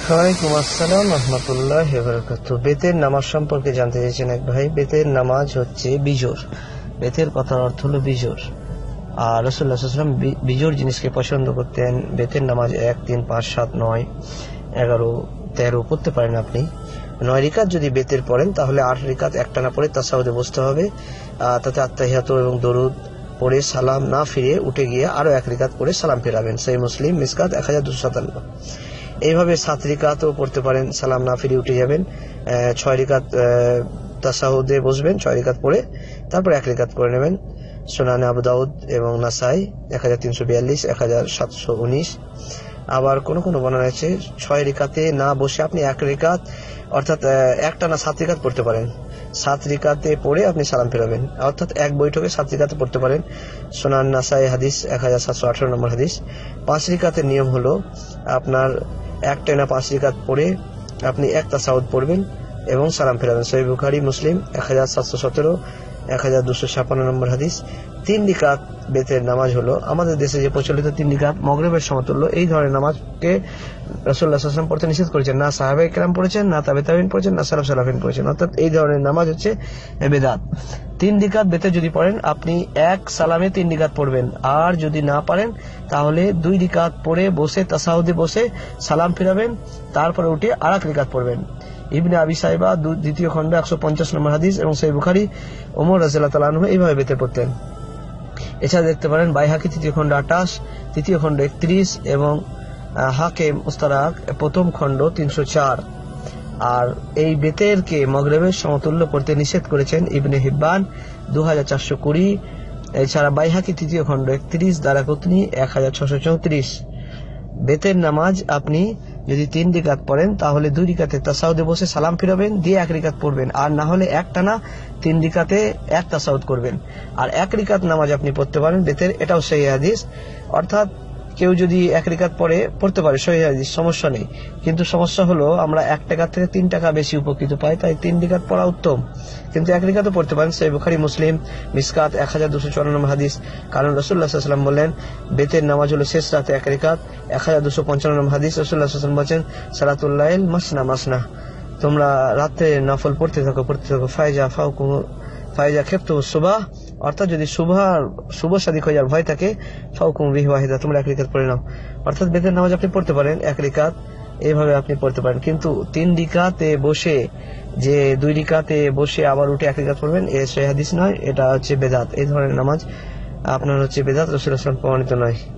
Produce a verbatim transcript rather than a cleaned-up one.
ওয়ালাইকুম আসসালাম রহমতুল্লাহি ওয়া বারাকাতুহু। বেতের নামাজ সম্পর্কে জানতে চেয়েছেন এক ভাই। বেতের নামাজ হচ্ছে বিজোড়। বেতের কথার অর্থ হলো বিজোড়। আর রাসূলুল্লাহ সাল্লাল্লাহু আলাইহি ওয়াসাল্লাম বিজোড় জিনিসকে পছন্দ করতেন। বেতের নামাজ এক, তিন, পাঁচ, সাত, নয়, এগারো, তেরো পড়তে পারেন আপনি। নয় রিকাত যদি বেতের পড়েন তাহলে আট রিকাত একটানা পড়ে তাশাহুদে বসতে হবে। তাতে আত্তাহিয়াতু এবং দরুদ পড়ে সালাম না ফিরে উঠে গিয়ে আরো এক রিকাত পড়ে সালাম ফেরাবেন। সহিহ মুসলিম মিসকাত এক হাজার দুশো সাতান্ন। এইভাবে সাত রিকাতও পড়তে পারেন, সালাম না ফিরে উঠে যাবেন। ছয় রিকাত তাশাহুদে বসবেন, ছয় রিকাত পড়ে তারপর এক রিকাত করে নেবেন। সুনানে আবু দাউদ এবং নাসাই এক হাজার তিনশো বিয়াল্লিশ, এক হাজার সাতশো উনিশ। আবার কোন কোন বর্ণনা আছে ছয় রিকাতে না বসে আপনি এক রিকাত অর্থাৎ একটা না সাত রিকাত পড়তে পারেন। সাত রিকাতে পড়ে আপনি সালাম ফেরাবেন, অর্থাৎ এক বৈঠকে সাত রিকাতে পড়তে পারেন। সুনান নাসাই হাদিস এক হাজার সাতশো আঠারো নম্বর হাদিস। পাঁচ রিকাতের নিয়ম হলো আপনার একটা না পাঁচ রিকাত পড়ে আপনি এক তাশাহুদ পড়বেন এবং সালাম ফেরাবেন। সহিহ বুখারী মুসলিম এক হাজার সাতশো সতেরো, এক হাজার দুশো ছাপ্পান্ন নম্বর হাদিস। তিন রিকাত বেতের নামাজ হলো আমাদের দেশে যে প্রচলিত তিন রিকাত মাগরিবের সমতুল্য। এই ধরনের নামাজকে রাসূলুল্লাহ সাল্লাল্লাহু আলাইহি ওয়াসাল্লাম পড়তে নিষেধ করেছেন। না সাহাবায়ে কেরাম পড়েছেন, না তাবে তাবেঈন পড়েছেন, না সালাফ সালাফিন পড়েছেন। অর্থাৎ এই ধরনের নামাজ হচ্ছে বেদাত। তিন রিকাত বেতে যদি পড়েন আপনি এক সালামে তিন রিকাত পড়বেন। আর যদি না পারেন তাহলে দুই রিকাত পড়ে বসে তাশাহুদে বসে সালাম ফিরাবেন, তারপরে উঠে আর এক রিকাত পড়বেন। ইবনে আবি সাইবা দ্বিতীয় খণ্ড একশো পঞ্চাশ নম্বর হাদিস এবং সহিহ বুখারী ওমর রাদিয়াল্লাহু তাআলা আনহু এইভাবে বেতে পড়তেন। এছাড়া দেখতে পারেন বাইহাকি তৃতীয় খণ্ড আটাশ, তৃতীয় খণ্ড একত্রিশ এবং হাকিম মুস্তাদরাক প্রথম খণ্ড তিনশো চার। আর এই বেতেরকে মাগরিবের সমতুল্য করতে নিষেধ করেছেন ইবনে হিব্বান দু হাজার চারশো কুড়ি। এছাড়া বাইহাকি তৃতীয় খণ্ড একত্রিশ, দারাকুতনি এক হাজার ছশো চৌত্রিশ। বেতের নামাজ আপনি যদি তিন রিকাত পড়েন তাহলে দুই রিকাতে তাশাহুদে বসে সালাম ফিরাবেন, দিয়ে এক রিকাত পড়বেন। আর না হলে একটানা তিন রিকাতে এক তাশাহুদ করবেন। আর এক রিকাত নামাজ আপনি পড়তে পারেন বেতের, এটাও সহিহ হাদিস। অর্থাৎ কেউ যদি এক রিকাত পড়ে পড়তে পারে, সহিহ হাদিস, সমস্যা নেই। কিন্তু সমস্যা হলো আমরা এক টাকা থেকে তিন টাকা বেশি উপকৃত পাই, তাই তিন রিকাত পড়া উত্তম। কিন্তু এক রিকাতও পড়তে পারেন। সহিহ বুখারী মুসলিম মিসকাত এক হাজার দুশো চুয়ান্ন নম্বর হাদিস। কারণ রাসূলুল্লাহ সাল্লাল্লাহু আলাইহি ওয়াসাল্লাম বললেন বেতের নামাজ হলো শেষ রাতে এক রিকাত। এক হাজার দুশো পঞ্চান্ন নম্বর হাদিস। রাসূলুল্লাহ সাল্লাল্লাহু আলাইহি ওয়াসাল্লাম বলেন সালাতুল লাইল মাসনা মাসনা, তোমরা রাতে নফল পড়তে থাকো পড়তে থাকো। ফায়জা ফাউকুম ফায়জা খেফতু সুবাহ, অর্থাৎ যদি সুবহ শুভ সাদিক হয়ে যাওয়ার ভয় থাকে ফাউকুম বিহি ওয়াহিদা, তোমরা এক রিকাত পড়ে নাও। অর্থাৎ বেতের নামাজ আপনি পড়তে পারেন এক রিকাত, এইভাবে আপনি পড়তে পারেন। কিন্তু তিন রিকাতে বসে যে দুই রিকাতে বসে আবার উঠে এক রিকাত পড়বেন, এ সহিহ হাদিস নয়, এটা হচ্ছে বেদাত। এই ধরনের নামাজ আপনার হচ্ছে বেদাত, রাসূলুল্লাহ সাল্লাল্লাহু আলাইহি ওয়াসাল্লাম প্রমাণিত নয়।